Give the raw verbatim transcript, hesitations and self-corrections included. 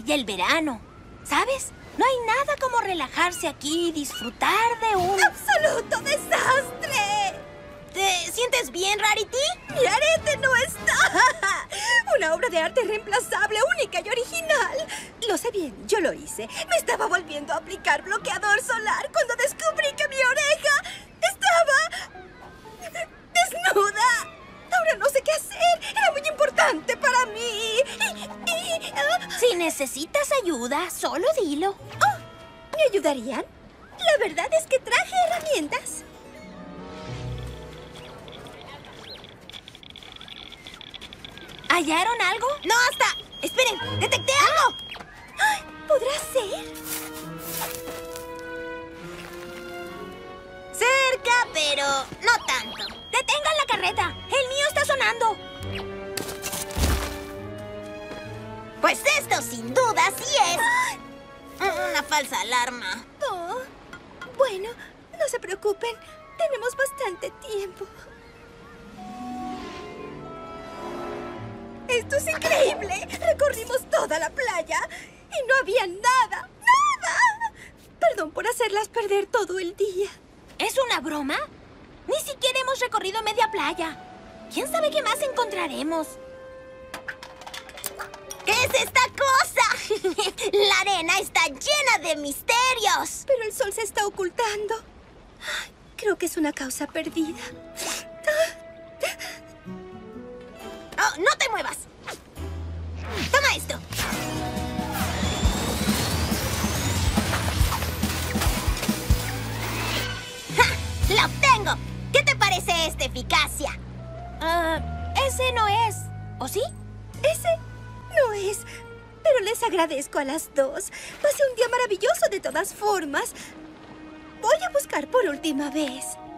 y el verano. ¿Sabes? No hay nada como relajarse aquí y disfrutar de un... ¡absoluto desastre! ¿Te sientes bien, Rarity? ¡Mi arete no está! Una obra de arte irreemplazable, única y original. Lo sé bien, yo lo hice. Me estaba volviendo a aplicar bloqueador solar cuando descubrí que mi oreja estaba... desnuda. Ahora no sé qué hacer. Era muy importante para mí. Y, y, uh... Si necesitas ayuda, solo dilo. Oh, ¿me ayudarían? La verdad es que traje herramientas. ¿Hallaron algo? ¡No, hasta! ¡Esperen! ¡Detecté algo! Ay, ¿podrá ser? Cerca, pero no tanto. ¡Detengan la carreta! ¡El mío está sonando! Pues esto sin duda sí es una falsa alarma. Oh, bueno, no se preocupen. Tenemos bastante tiempo. ¡Esto es increíble! Recorrimos toda la playa y no había nada, ¡nada! Perdón por hacerlas perder todo el día. ¿Es una broma? Ni siquiera hemos recorrido media playa. ¿Quién sabe qué más encontraremos? ¿Qué es esta cosa? La arena está llena de misterios. Pero el sol se está ocultando. Ay, creo que es una causa perdida. Oh, ¡no te muevas! ¡Toma esto! ¡Ja! ¡La obtengo! ¿Qué te parece esta eficacia? Ah, ese no es. ¿O sí? Ese no es. Pero les agradezco a las dos. Pasé un día maravilloso de todas formas. Voy a buscar por última vez.